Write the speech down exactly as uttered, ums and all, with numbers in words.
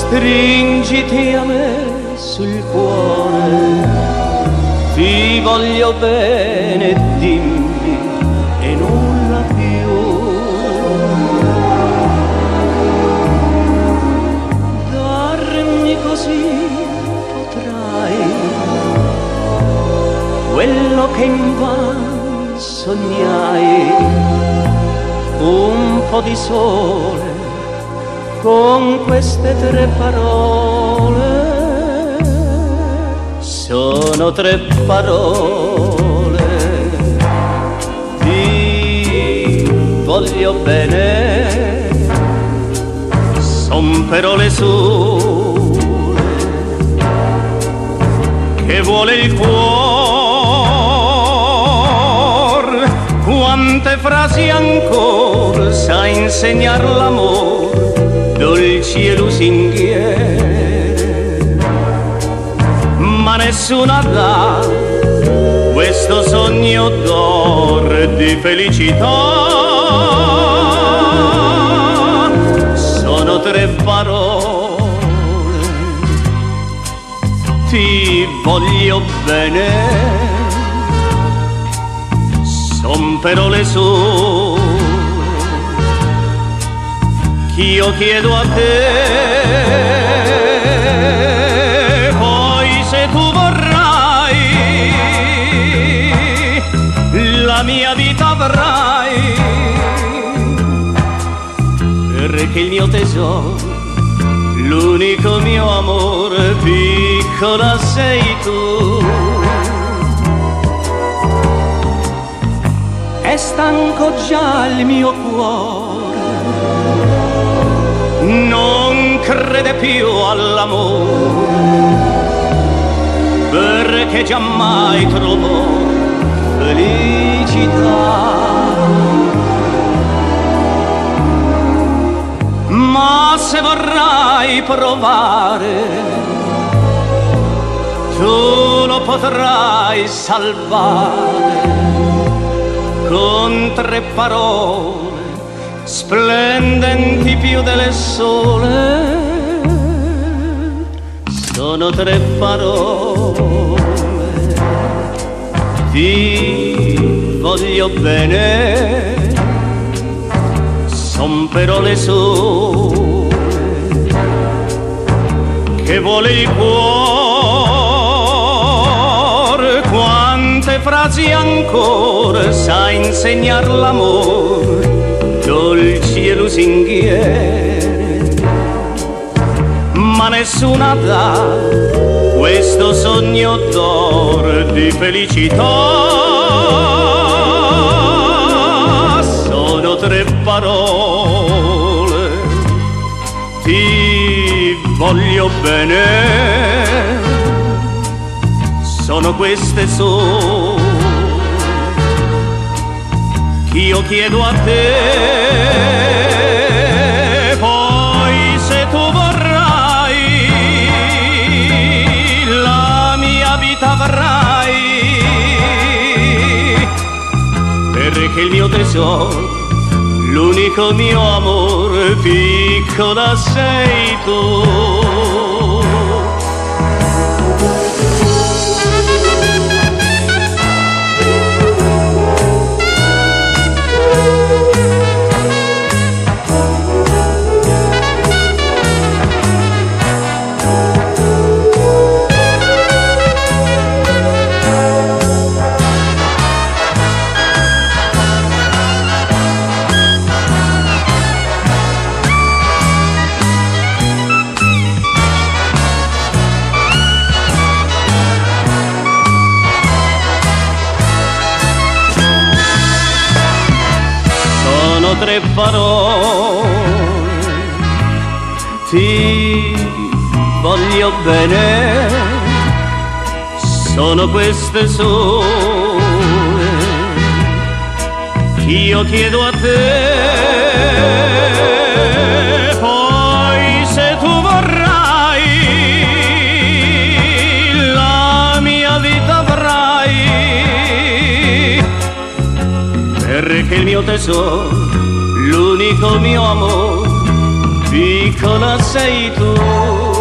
stringiti a me sul cuore, ti voglio bene, dimmi e nulla più. Darmi così potrai quello che invan sognai, un po' di sole con queste tre parole. Sono tre parole, ti voglio bene, son parole sole che vuole il cuore. Quante frasi ancora sa insegnar l'amor, dolci e lusinghiere, ma nessuna dà questo sogno d'oro di felicità. Sono tre parole, ti voglio bene, son parole sole ch'io chiedo a te. Poi se tu vorrai la mia vita avrai, perché il mio tesoro, l'unico mio amore, piccola sei tu. È stanco già il mio cuore, non crede più all'amore, perché giammai trovò felicità. Ma se vorrai provare, tu lo potrai salvare con tre parole splendenti più delle sole. Sono tre parole, ti voglio bene, son parole sole che vuole il cuore. Quante frasi ancora sa insegnar l'amor, dolci e lusinghiere, ma nessuna dà questo sogno d'oro di felicità. Sono tre parole, ti voglio bene, sono queste sole ch'io chiedo a te. Poi se tu vorrai la mia vita avrai, perché il mio tesoro, l'unico mio amore, piccola sei tu. Tre parole, ti voglio bene, sono queste sole ch'io chiedo a te. Poi se tu vorrai la mia vita avrai, perché il mio tesoro, l'unico mio amore, piccola sei tu.